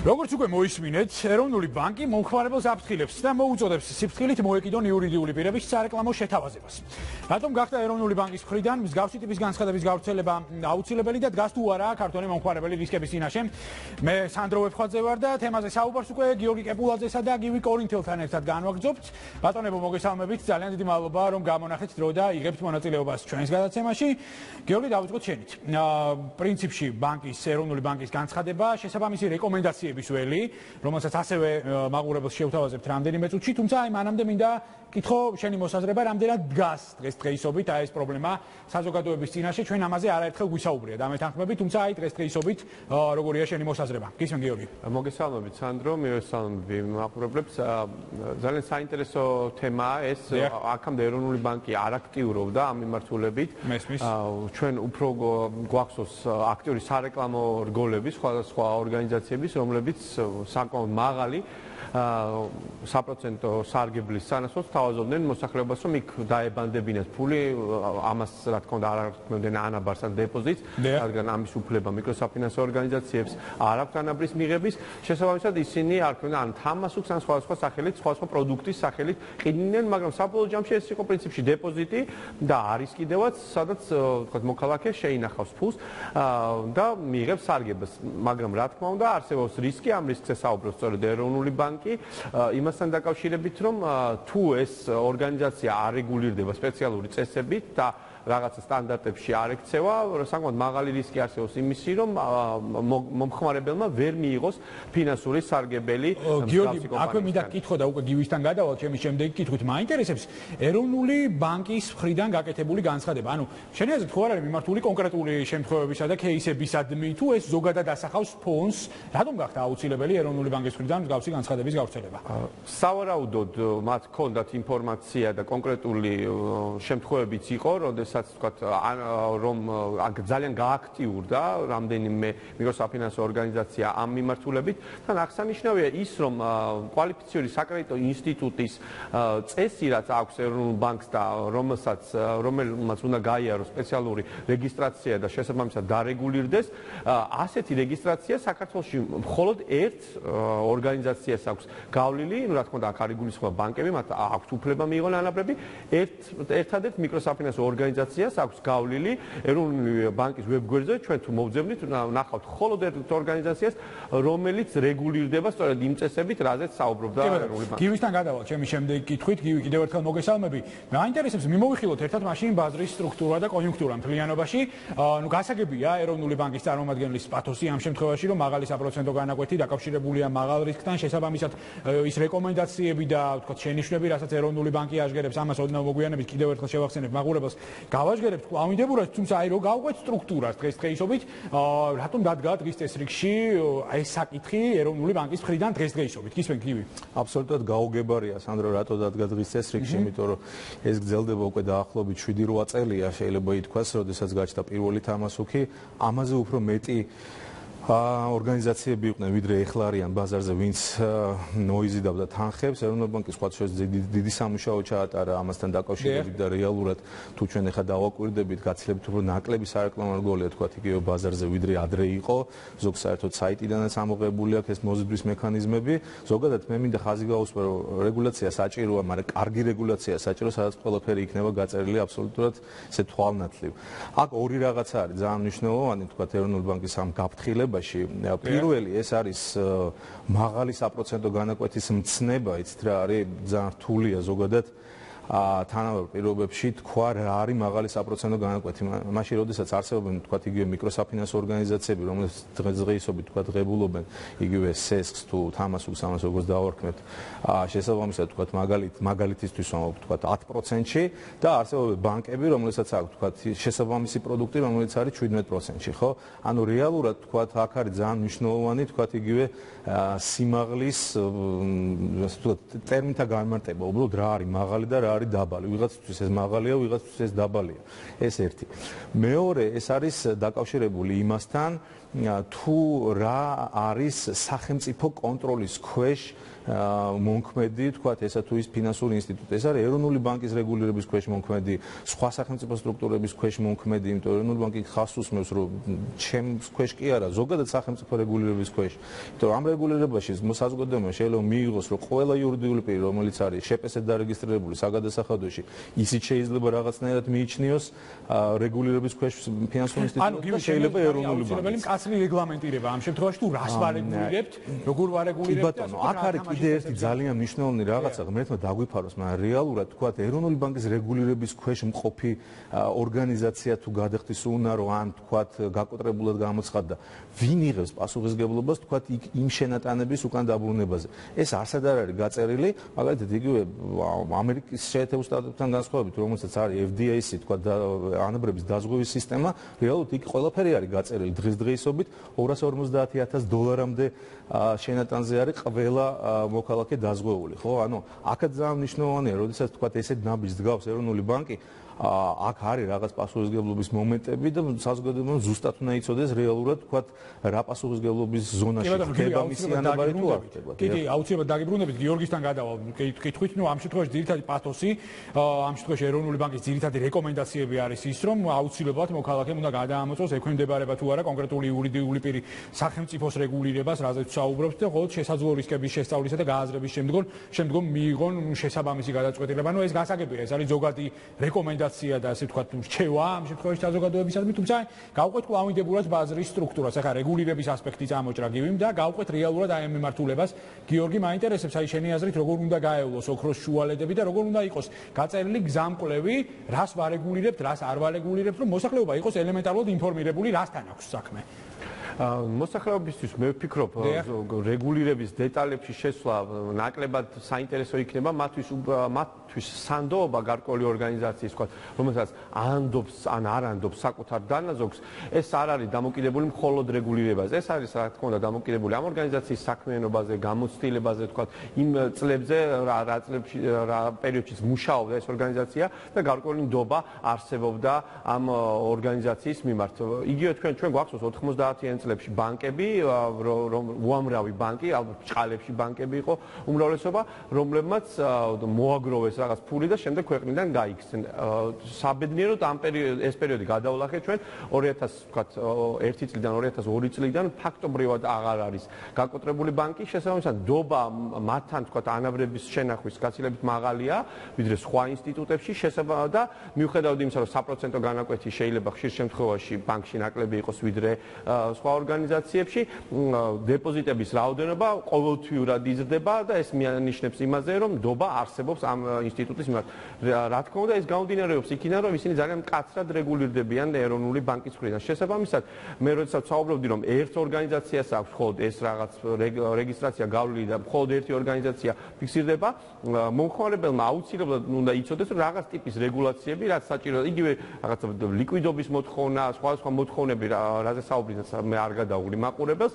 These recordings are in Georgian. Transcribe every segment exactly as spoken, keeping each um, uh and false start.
როგორც უკვე მოისმინეთ, ეროვნული ბანკი მომხმარებელს აფრთხილებს და მოუწოდებს სიფრთხილით მოეკიდონ იურიდიული პირების სარეკლამო შეთავაზებას. რატომ გახდა ეროვნული ბანკის მხრიდან მსგავსი ტიპის განცხადების გავრცელება აუცილებელი და დგას თუ არა ქართველი მომხმარებელი რისკების წინაშე? მე სანდრო ვეფხვაძე ვარ და თემაზე საუბარს უკვე გიორგი კეპულაძესა და გივი კორინთელთან ერთად განვაგრძობთ. ბატონებო, მოგესალმებით, ძალიან დიდი მადლობა რომ გამონახეთ დრო და იღებთ მონაწილეობას ჩვენს გადაცემაში. გიორგი, დავიწყოთ შენით. პრინციპში ბანკის ეროვნული ბანკის განცხადება შესაბამისი რეკომენდაციების ველი, რომელსაც ასევე მაყურებელს შევთავაზებთ რამდენიმე წუთში, თუმცა აი მანამდე მინდა კითხო შენი მოსაზრება, რამდენად დგას დღესდღეობით აი ეს პრობლემა საზოგადოების წინაშე, ჩვენ ამაზე არაერთხელ გვისაუბრია და მეთანხმები, თუმცა აი დღესდღეობით როგორია შენი მოსაზრება? გისმენ გიორგი. მოგესალმებით სანდრო, მივესალმები მაყურებლებს. ძალიან საინტერესო თემაა ეს. აქამდე ეროვნული ბანკი არ აქტიურობდა ამ მიმართულებით. ჩვენ უფრო გვახსოვს აქტიური სარეკლამო რგოლები სხვადასხვა ორგანიზაციების, რომლებიც საკმაოდ მაღალი საპროცენტო სარგებლის სანაცვლოდ თავაზობდნენ მოსახლეობას, რომ იქ დაებანდებინათ ფული, ამას რა თქმა უნდა არ არქმევდნენ ანაბარს ან დეპოზიტს, რადგან ამის უფლება მიკროსაფინანსო ორგანიზაციებს არ აქვს ანაბრის მიღების, შესაბამისად ისინი არქმევდნენ ან თამასუქს ან სხვადასხვა სახელით, სხვადასხვა პროდუქტის სახელით ყიდდნენ, მაგრამ საბოლოო ჯამში ეს იყო პრინციპში დეპოზიტი და არის კიდევაც, სადაც თქვა მოქალაქე შეინახავს ფულს და მიიღებს სარგებას, მაგრამ რა თქმა უნდა არსებობს რისკი, ამ რისკზე საუბრობს სწორედ ეროვნული ბანკი იმასთან დაკავშირებით, რომ თუ ეს ორგანიზაცია არ რეგულირდება სპეციალური წესებით და რაღაცა სტანდარტებში არ ექცევა, საკმაოდ მაღალი რისკი არსებობს იმისი, რომ მომხმარებელმა ვერ მიიღოს ფინანსური სარგებელი. გიორგი, აქვე მინდა კითხო და უკვე გივისთან გადავალ ჩემი შემდეგი კითხვით. მაინტერესებს ეროვნული ბანკის მხრიდან გაკეთებული განცხადება. ანუ შენი აზრით ხო არ არის მიმართული კონკრეტული შემთხვევებისა და кейსებისადმი, თუ ეს ზოგადად ასახავს ფონს, რატომ გახდა აუცილებელი ეროვნული ბანკის მხრიდან მსგავსი განცხადების გავრცელება? სავარაუდოდ მათ ჰქონდათ ინფორმაცია და კონკრეტული შემთხვევებიც იყო, როდესაც ვთქვათ, რომ ძალიან გააქტიურდა რამდენიმე მიკროსაფინანსო ორგანიზაცია ამ მიმართულებით. თან აღსანიშნავია ის, რომ კვალიფიციური საკრედიტო ინსტიტუტის წესი, რაც აქვს ეროვნულ ბანკს და რომელსაც რომელმაც უნდა გაიაროს სპეციალური რეგისტრაცია და შესაბამისად დარეგულირდეს, ასეთი რეგისტრაცია საქართველოში მხოლოდ ერთ ორგანიზაციას აქვს გავლილი, რა თქმა უნდა, აქ არ იგულისხმება ბანკები, მათ აქვთ უფლება მიიღონ ანაბრები, ერთ ერთადერთ მიკროსაფინანსო ორგანიზაციას აქვს გავლილი ეროვნული ბანკის ვებგვერდზე, ჩვენ თუ მოვძებნით, ნახავთ მხოლოდ ერთ ორგანიზაციას, რომელიც რეგულირდება სწორედ იმ წესებით, რაზეც საუბრობდა ეროვნული ბანკი. გივისთან გადავალ ჩემი შემდეგი კითხვით, გივი კიდევ ერთხელ მოგესალმები. მაინტერესებს მიმოვიხილოთ ერთად მაშინ ბაზრის სტრუქტურა და კონიუნქტურა მთლიანობაში. ნუ გასაგებია ეროვნული ბანკის წარმომადგენლის პათოსი ამ შემთხვევაში, რომ მაღალი საპროცენტო განაკვეთი დაკავშირებულია მაღალ რისკთან, შესაბამისად ის რეკომენდაციები და ვთქვათ შენიშვნები, რასაც ეროვნული ბანკი აშგერებს, ამას ოდნავ მოგვიანებით კიდევ ერთხელ შევახსენებ მაყურებელს. გავაჟგერებთ კვლავინდებურად, თუმცა აი რო გავყვეთ სტრუქტურას დღესდღეობით, რატომ დადგა დღის წესრიგში ეს საკითხი ეროვნული ბანკის მხრიდან დღესდღეობით? გისმენთ გივი? აბსოლუტურად გაუგებარია, სანდრო, რატო დადგა დღის წესრიგში, იმიტომ რომ ეს გრძელდება უკვე დაახლოებით შვიდი რვა წელია, შეიძლება ითქვას, როდესაც გაჩნდა პირველი თამასუქი, ამაზე უფრო მეტი ორგანიზაციები იყვნენ, ვიდრე ეხლა არიან ბაზარზე, ვინც მოიზიდავდა თანხებს. ეროვნული ბანკი სხვა შორის დიდი სამუშაო ჩაატარა ამასთან დაკავშირებით და რეალურად თუ ჩვენ ეხლა დავაკვირდებით, გაცილებით უფრო ნაკლები სარეკლამო რგოლია, თქვათ, იგივე ბაზარზე, ვიდრე ადრე იყო. ზოგ საერთოდ საიტიდანაც ამოღებული აქვს ეს მოზიდვის მექანიზმები. ზოგადად მე მინდა ხაზი გაუსვა, რომ რეგულაცია საჭიროა, მაგრამ კარგი რეგულაცია საჭირო, სადაც ყველაფერი იქნება გაწერილი აბსოლუტურად ესე თვალნათლივ. აქ ორი რაღაცა არის ძალიან მნიშვნელოვანი, თქვათ, ეროვნული ბანკის ამ გაფრთხილება. პირველი ეს არის მაღალი საპროცენტო განაკვეთის მცნება, იცით რა არის, ძალიან რთულია ზოგადად თანაბარ პირობებში თქვა რა არის მაღალი საპროცენტო განაკვეთი. მაშინ როდესაც არსებობენ თქვათ იგივე მიკროსაფინანსო ორგანიზაციები, რომლებიც დღესდღეობით თქვათ ღებულობენ იგივე სესხს თუ თამასუქს, ამას როგორც დავარქმევთ, შესაბამისად თქვათ მაგალით მაგალითისთვის ვამბობ თქვათ ათ პროცენტში და არსებობენ ბანკები, რომლებსაც აქვს თქვათ შესაბამისი პროდუქტი, რომელიც არის შვიდმეტ პროცენტში, ხო? ანუ რეალურად თქვათ აქ არის ძალიან მნიშვნელოვანი თქვათ იგივე სიმაღლის ასე ვთქვათ ტერმინთა განმარტება, უბრალოდ რა არის მაღალი და რა არის დაბალი. ვიღაცისთვის ეს მაღალია, ვიღაცთვის ეს დაბალია. ეს ერთი. მეორე, ეს არის დაკავშირებული იმასთან, თუ რა არის სახელმწიფო კონტროლის ქვეშ მონქმედი, თქვათ, ესა თუ ის ფინანსური ინსტიტუტი, ეს არის ეროვნული ბანკის რეგულირების ქვეშ მონქმედი, სხვა სახელმწიფო სტრუქტურების ქვეშ მონქმედი, იმიტომ რომ ეროვნული ბანკი ხას უსმევს, რომ ჩემს ქვეშ კი არა, ზოგადად სახელმწიფო რეგულირების ქვეშ. იმიტომ რომ ამ რეგულირებაში საზოგადოებამ შეიძლება მიიღოს, რომ ყველა იურიდიული პირი, რომელიც არის შეპესად დარეგისტრირებული საგადასახადოში, ისიც შეიძლება რაღაცნაირად მიიჩნიოს რეგულირების ქვეშ ფინანსური ინსტიტუტი და შეიძლება ეროვნული ბანკი. მკაცრი რეგლამენტირება ამ შემთხვევაში თუ რას ვარეგულირებთ, როგორ ვარეგულირებთ? აქ არის კიდე ერთი ძალიან მნიშვნელოვანი რაღაცა, ღმერთმა დაგვიფაროს, მაგრამ რეალურად თქვა ეროვნული ბანკის რეგულირების ქვეშ მყოფი ორგანიზაცია თუ გადახდის უნარო ან თქვა გაკოტრებულად გამოცხადდა, ვინ იღებს პასუხისგებლობას თქვა იმ შენატანების უკან დაბრუნებაზე. ეს არსად არ არის გაწერილი, მაგალითად იგივე ამერიკის შეერთებულ შტატებთან განსხვავებით, რომელსაც არის F D I C თქვა ანაბრების დაზღვევის სისტემა, რეალურად იქ ყველაფერი არის გაწერილი დღესდღეობით ორას ორმოცდაათი ათას დოლარამდე შენატანზე არის ყველა მოქალაქე დაზღვეული, ხო? ანუ აქაც ძალიან მნიშვნელოვანია, როდესაც თქვა ესეთ ნაბიჯს დგავს ეროვნული ბანკი, აქ არის რაღაც პასუხისგებლობის მომენტები და საზოგადოებამ ზუსტად უნდა იცოდეს რეალურად თქვა რა პასუხისგებლობის ზონაში ხდება მისი ანაბარი თუ არ ხდება. კი, კი, აუცილებლად დაგიბრუნებით გიორგისთან გადავალ კითხვით, ნუ ამ შემთხვევაში ძირითადი პათოსი, ამ შემთხვევაში ეროვნული ბანკის ძირითადი რეკომენდაციები არის ის, რომ აუცილებლად მოქალაქემ უნდა გადაამოწოს ექვემდებარება თუ არა კონკრეტული იურიდიული პირი სახელმწიფოს რეგულირებას, რაზეც საუბრობთ და მხოლოდ შესაძლო რისკების შესწავლისა და გააზრების შემდგომ შემდგომ მიიღონ შესაბამისი გადაწყვეტილება. ნუ ეს გასაგებია, ეს არის ზოგადი რეკომენდაცია და ასე ვთქვათ, რჩევა ამ შემთხვევაში საზოგადოებისადმი, თუმცა გავყვეთ კლავინდებურად ბაზრის სტრუქტურას, ახლა რეგულირების ასპექტი წამოჭრა გივიმ და გავყვეთ რეალურად აი ამ მიმართულებას. გიორგი, მაინტერესებს აი შენი აზრით, როგორ უნდა გაევლოს ოქროს შუალედები და როგორ უნდა იყოს გაწერილი გზამკვლევი, რას ვარეგულირებთ, რას არ ვარეგულირებთ, რომ მოსახლეობა იყოს ელემენტარულად ინფორმირებული, რასთან აქვს საქმე. მოსახლეობისთვის მე ვფიქრობ, რეგულირების დეტალებში შესვლა ნაკლებად საინტერესო იქნება მათთვის მათთვის სანდოობა გარკვეული ორგანიზაციის, თქვა, რომელსაც ანდობს ან არ ანდობს საკუთარ დანაზოგს, ეს არ არის დამოკიდებული მხოლოდ რეგულირებაზე. ეს არის რა თქმა უნდა დამოკიდებული ამ ორგანიზაციის საქმიანობაზე, გამოცდილებაზე, თქვა, იმ წლებზე, რა რა წლებში, რა პერიოდშიც მუშაობდა ეს ორგანიზაცია და გარკვეული ნდობა არსებობდა ამ ორგანიზაციის მიმართ. იგივე თქვენ ჩვენ გვახსოვს ოთხმოცდაათიან წლებში ბანკები, რომ უამრავი ბანკი, ალბათ ჭყალებში ბანკები იყო უმრავლესობა, რომლებმაც მოაგროვეს რაღაც ფული და შემდეგ ქვეყნიდან გაიქცნენ. საბედნიეროდ ამ პერიოდი ეს პერიოდი გადავლახეთ ჩვენ ორი ათას ვთქვათ ერთი წლიდან ორი ათას ორი წლიდან ფაქტობრივად აღარ არის გაკოტრებული ბანკი, შესაბამისად ნდობა მათთან ვთქვათ ანაბრების შენახვის გაცილებით მაღალია, ვიდრე სხვა ინსტიტუტებში შესაბამისად და მიუხედავად იმისა, რომ საპროცენტო განაკვეთი შეიძლება ხშირ შემთხვევაში ბანკში ნაკლები იყოს ვიდრე სხვა ორგანიზაციებში, დეპოზიტების რაოდენობა ყოველთვიურად იზრდება და ეს მიანიშნებს იმაზე, რომ ნდობა არსებობს ამ ინსტიტუტის მიმართ. რა თქმა უნდა, ეს გამომდინარეობს იქიდან, რომ ისინი ძალიან მკაცრად რეგულირდებიან ეროვნული ბანკის მხრიდან. შესაბამისად, მე როდესაც ვსაუბრობდი, რომ ერთ ორგანიზაციას აქვს მხოლოდ ეს რაღაც რეგისტრაცია გავლილი და მხოლოდ ერთი ორგანიზაცია ფიქსირდება, მომხმარებელმა აუცილებლად უნდა იცოდეს, რომ რაღაც ტიპის რეგულაციები, რაც საჭიროა, იგივე რაღაც ლიკვიდობის მოთხოვნა, სხვადასხვა მოთხოვნები, რაზე საუბრობთ, მე არ გადავული მაყურებელს,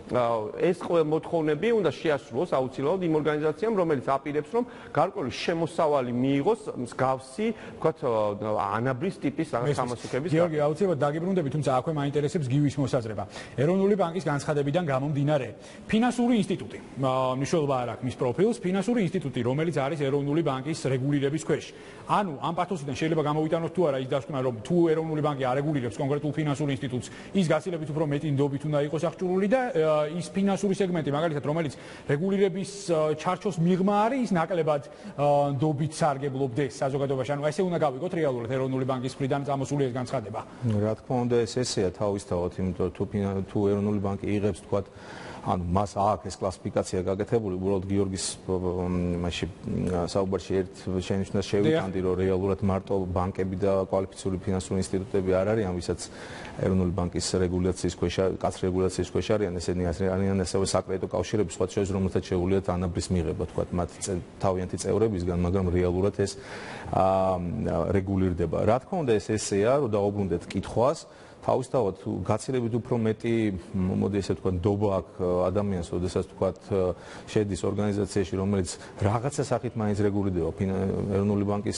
ეს ყველა მოთხოვნები უნდა შეასრულოს აუცილებლად იმ ორგანიზაციამ, რომელიც აპირებს, რომ გარკვეული შემოსავალი მიიღოს მსგავსი, ვთქვათ, ანაბრის ტიპის რაღაც სამოსახლოების. გიორგი, აუცილებლად დაგიბრუნდები, თუმცა აქვე მაინტერესებს გივის მოსაზრება. ეროვნული ბანკის განცხადებიდან გამომდინარე, ფინანსური ინსტიტუტი, მნიშვნელობა არ აქვს მის პროფილს, ფინანსური ინსტიტუტი, რომელიც არის ეროვნული ბანკის რეგულირების ქვეშ. ანუ ამ პათოსიდან შეიძლება გამოვიტანოთ თუ არა ის დასკვნა, რომ თუ ეროვნული ბანკი არეგულირებს კონკრეტულ ფინანსურ ინსტიტუტს, ის გაცილებით უფრო მეტი ნდობით უნდა იყოს აღჭურვილი და ის ფინანსური სეგმენტი, მაგალითად, რომელიც რეგულირების ჩარჩოს მიღმა არის, ის ნაკლებად ნდობით სარგებლობდეს საზოგადოებაში. ანუ ესე უნდა გავიგოთ რეალურად ეროვნული ბანკის მხრიდან წამოსული ეს განცხადება. რა თქმა უნდა, ეს ესეა თავისთავად, იმიტომ თუ თუ ეროვნული ბანკი იღებს, თქვათ, ანუ მას აქვს ეს კლასიფიკაცია გაკეთებული, უბრალოდ გიორგის მასში საუბარში ერთ შენიშვნას შევიტანდი, რომ რეალურად მარტო ბანკები და კვალიფიციური ფინანსური ინსტიტუტები არ არიან, ვისაც ეროვნული ბანკის რეგულაციის ქვეშ, კაც რეგულაციის ქვეშ არიან, ესენი არიან ასევე საკრედიტო კავშირები, სხვა შორის, რომელთაც შეუძლიათ ანაბრის მიღება, თქვათ, მათ თავიანთი წევრებისგან, მაგრამ რეალურად ეს რეგულირდება. რა თქმა უნდა, ეს ესეა, რომ დაუბრუნდეთ კითხვას, თავისთავად გაცილებით უფრო მეტი მოდი ესე ვთქვა ნდობა აქვს ადამიანს, ოდესაც თქვა შედის ორგანიზაციაში, რომელიც რაღაცა სახით მაინც რეგულირდება ეროვნული ბანკის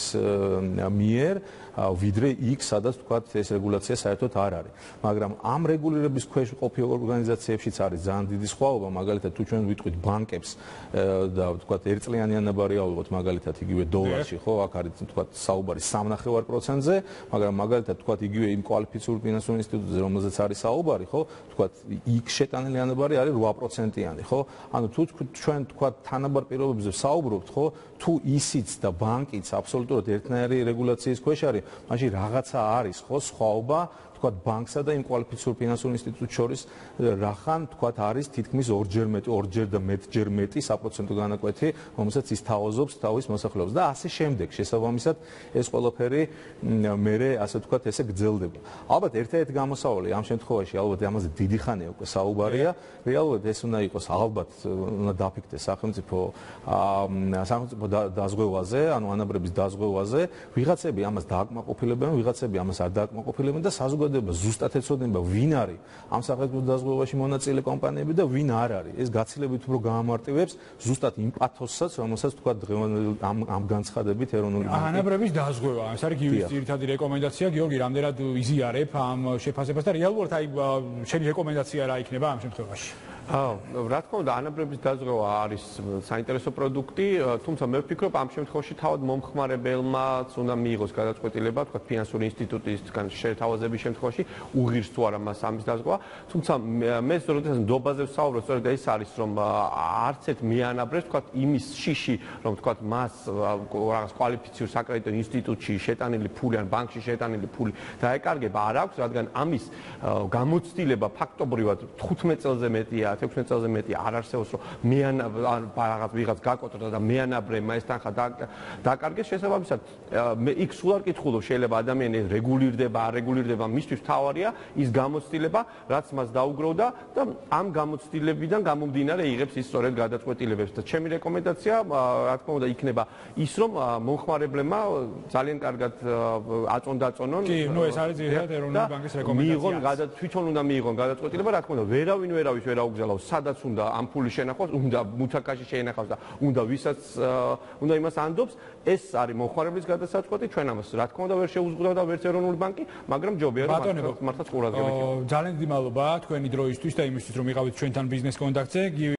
მიერ, ვიდრე იქ, სადაც თქვა ეს რეგულაცია საერთოდ არ არის. მაგრამ ამ რეგულირების ქვეშ ყოფი ორგანიზაციებშიც არის ძალიან დიდი სხვაობა, მაგალითად თუ ჩვენ ვიტყვით ბანკებს და თქვა ერთწლიანი ანაბარი ავიღოთ მაგალითად იგივე დოლარში, ხო, აქ არის თქვა საუბარი სამი ნახევარი პროცენტზე, მაგრამ მაგალითად თქვა იგივე იმ კვალიფიციური ფინანსური ინსტიტუტზე, რომელზეც არის საუბარი, ხო, თქვა იქ შეტანილი ანაბარი არის ორი პროცენტიანი, ხო? ანუ თუ ჩვენ თქვა თანაბარ პირობებზე ვსაუბრობთ, ხო, თუ ისიც და ბანკიც აბსოლუტურად ერთნაირი რეგულაციის ქვეშ არის, მაშინ რაღაცა არის, ხო, სხვაობა თქვა ბანკსა და იმ კვალიფიციურ ფინანსურ ინსტიტუტს შორის რახან თქვა არის თითქმის ორჯერ მეტი, ორჯერ და მეტჯერ მეტი საპროცენტო განაკვეთი, რომელსაც ის თავაზობს თავის მოსახლეობას და ასე შემდეგ. შესაბამისად, ეს ყველაფერი მერე ასე თქვა ესე გრძელდება. ალბათ ერთ-ერთი გამოსავალი ამ შემთხვევაში ალბათ ამაზე დიდი ხანია უკვე საუბარია. რეალურად ეს უნდა იყოს ალბათ უნდა დაფიქრდეს სახელმწიფო სახელმწიფო დაზღვევაზე, ანუ ანაბრების დაზღვევაზე. ვიღაცები ამას დააკმაყოფილებენ, ვიღაცები ამას არ დააკმაყოფილებენ და საზოგადოება ზუსტად ეცოდება ვინ არის ამ სახელმწიფო დაზღვევაში მონაწილე კომპანიები და ვინ არ არის. ეს გაცილებით უფრო გაამარტივებს ზუსტად იმ პათოსსაც, რომელსაც თქვა დღევანდელი ამ ამ განცხადებით ეროვნული ბანკი. ანაბრების დაზღვევა, ეს არის გივის ძირითადი რეკომენდაცია. გიორგი, რამდენად იზიარებ ამ შეფასებას და რეალურად აი შენი რეკომენდაცია რა იქნება ამ შემთხვევაში? აა, რა თქმა უნდა, ანაბრების დაზღვევა არის საინტერესო პროდუქტი, თუმცა მე ვფიქრობ, ამ შემთხვევაში თავად მომხმარებელმაც უნდა მიიღოს გადაწყვეტილება, თქვა ფინანსური ინსტიტუტისგან შეთავაზების შემთხვევაში, უღირს თუ არა მას ამის დაზღვევა, თუმცა მე როდესაც ნდობაზე ვსაუბრობ, სწორედ ეს არის, რომ არც ერთ მეანაბრებს, თქვა იმის შიში, რომ თქვა მას რაღაც კვალიფიციურ საკრედიტო ინსტიტუტში შეტანილი ფული ან ბანკში შეტანილი ფული დაეკარგება არ აქვს, რადგან ამის გამოცდილება ფაქტობრივად თხუთმეტ წელზე მეტია. ექვსმეტ წელზე მეტი არ არსებობს, რომ მეანაბრე რაღაც ვიღაც გაკოტრდა და მეანაბრებმა ეს თანხა დაკარგეს. შესაბამისად, მე იქ სულ არ კითხულობ, შეიძლება ადამიანი რეგულირდება, არ რეგულირდება, მისთვის თავარია ის გამოცდილება, რაც მას დაუგროვდა და ამ გამოცდილებიდან გამომდინარე იღებს ის სწორედ გადაწყვეტილებებს. და ჩემი რეკომენდაცია, რა თქმა უნდა, იქნება ის, რომ მომხმარებლებმა ძალიან კარგად აწონ-დაწონონ. კი, ნუ ეს არის ძირითადად ეროვნული ბანკის რეკომენდაცია. მიიღონ თვითონ უნდა მიიღონ გადაწყვეტილება, რა თქმა უნდა, ვერავინ ვერავის ვერ აუგზავნოს, სადაც უნდა ამ ფული შენახოს, უნდა მუთაკაში შეინახავს და უნდა ვისაც უნდა იმას ანდობს, ეს არის მომხმარებლის გადასაწყვეტი, ჩვენ ამას რა თქმა უნდა ვერ შეუზღუდავდა ვერც ეროვნული ბანკი, მაგრამ ჯობია რომ მართლაც ყურადღებით. ძალიან დიდი მადლობა თქვენი დროისთვის და იმისთვის რომ იყავით ჩვენთან ბიზნეს კონტაქტზე.